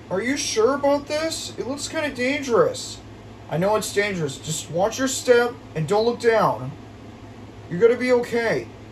Are you sure about this? It looks kind of dangerous. I know it's dangerous. Just watch your step and don't look down. You're gonna be okay.